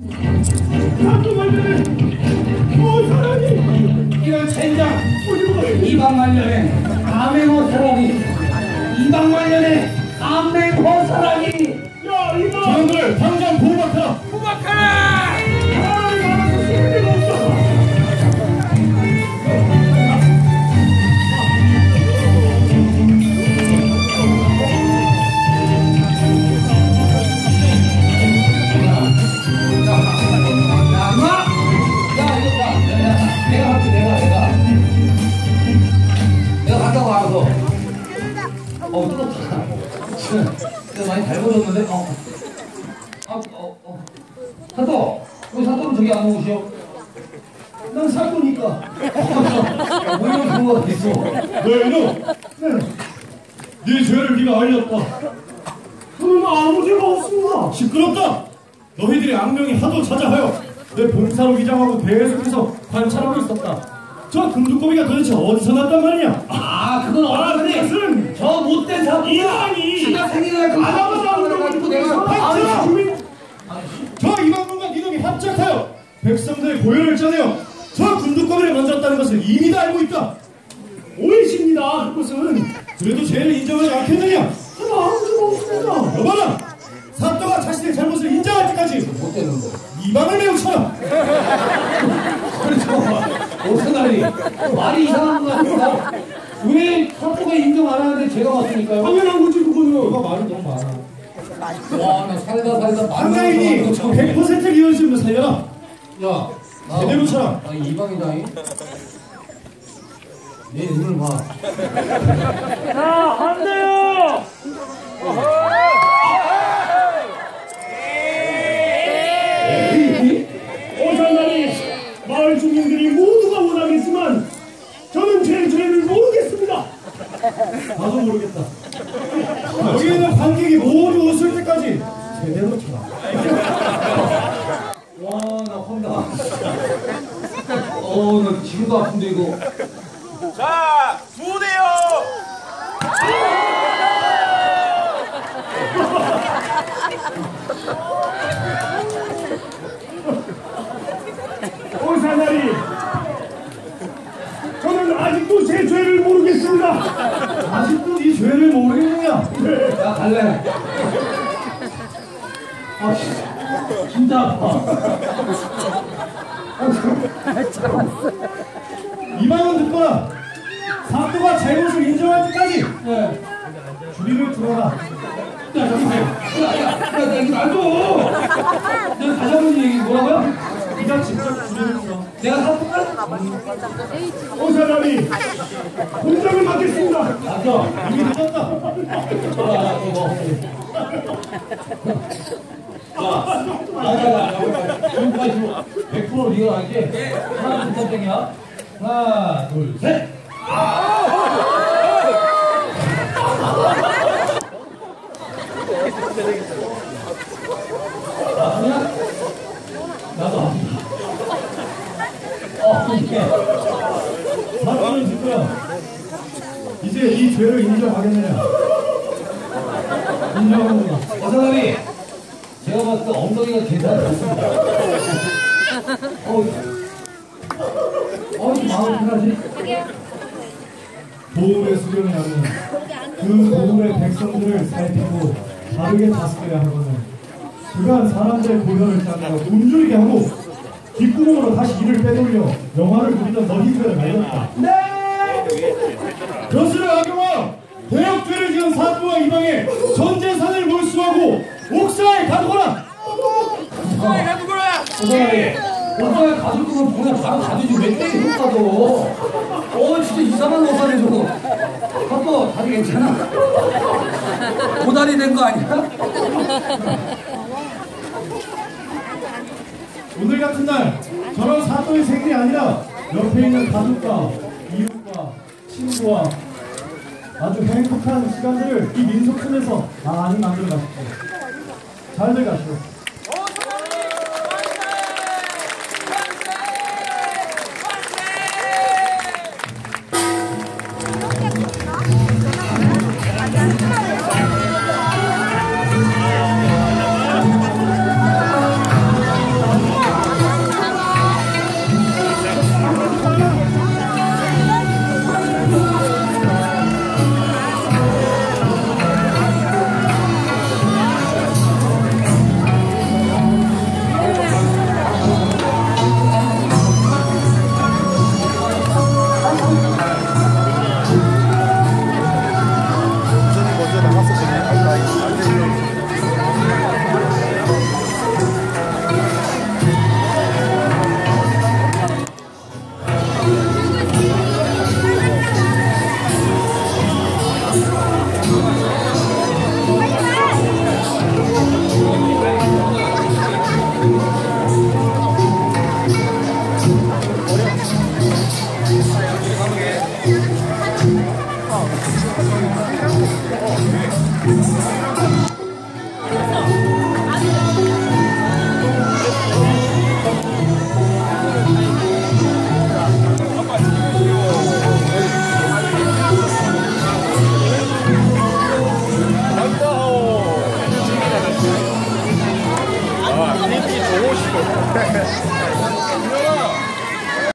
이런 젠장 이방만년에 암행어 사랑이 이방만년에 암행어 사랑이 야 이거 저놈들 당장 포박하라! 포박하라! 사람이 많아서 쓸 데가 없어. 내가 많이 닮아졌는데? 사또! 왜 사또는 저기 안 오시오? 난 사또니까. 뭐 이런 경우가 있어? 너 이놈! 네 죄를 네가 알렸다. 저는 아무 죄가 없습니다. 시끄럽다! 너희들의 악명이 하도 자자하여 내 봉사로 위장하고 계속해서 관찰하고 있었다. 저 금두꺼비가 도대체 어디서 났단 말이냐? 그건 어른이 그것은 저 못된 사람 이방이 지가 생일날 그 아나바다 가지고 내가 닥쳐! 저 이방문과 이놈이 합작하여 백성들의 고열을 짜내어 저 금두꺼비를 만졌다는 것을 이미 다 알고 있다. 오해십니다. 그것은 그래도 죄를 인정하지 않겠느냐? 저는 아무 죄가 없습니다. 여봐라! 사또가 자신의 잘못을 인정할 때까지 못되는데 이방을 매우 쳐라! 오세나리 말이 이상한 것 같습니다. 왜 사또가 인정 안 하는데 제가 맞으니까요? 당연한 거지 그거는. 너가 말이 너무 많아. 나 살다 한가인이 100% 이혼심을 살려라! 야, 제대로 쳐라! 나 이방이다잉. 내 눈을 봐. 안 돼요. 오산날이 마을 주민들이 모두가 원하겠지만 저는 제 죄를 모르겠습니다. 나도 모르겠다. 여기 있는 관객이 모두 웃을 때까지 제대로 쳐라. 나 혼나. 나 지금도 아픈데 이거. 자, 부대요. 오산날이 저는 아직도 제 죄를 모르겠습니다. 아직도 네 죄를 모르겠느냐? 야, 갈래. 진짜 아파. 이방은 듣거라. 사또가 잘못을 인정할 때까지 주리를 들어라. 야, 이거 안 줘. 내가 다시 한번 얘기 뭐라고요? 네가 직접 주리를 들어. 내가 사또가? 오산날이 공장을 맡겠습니다. 맞아. 이미 늦었다. 지금까지 100% 네가 할게. 하나, 둘, 셋. 하나, 둘, 셋. 아프냐? 나도 아프다. 이게. 사또는 듣거라. 이제 이 죄를 인정하겠느냐? 인정하는구나. 어사람이 제가 봤을 때 엉덩이가 괜찮지 않습니다. 마음이 편하지? 보울의 수령이라면 그 보울의 백성들을 살피고 바르게 다스려야 하거든. 그간 사람들의 고혈을 짜내어 굶주리게 하고 뒷구멍으로 다시 이를 빼돌려 영화를 부리던 너희 죄를 말렸다. 네! 그것을 악용하여 대역죄를 지은 사또와 이방에 전 재산을 몰수하고 옥사에 가두거라! 어사람이 오빠의 가족들은 보내 바로 가지지 왜 때리 효과도 진짜 이상한 어사리 저거 아빠 다리 괜찮아? 고다리 된 거 아니야? 오늘 같은 날 저런 사또의 생일이 아니라 옆에 있는 가족과 이웃과 친구와 아주 행복한 시간들을 이 민속촌에서 많이 만들어 가십시오. 잘들 가시오. 50.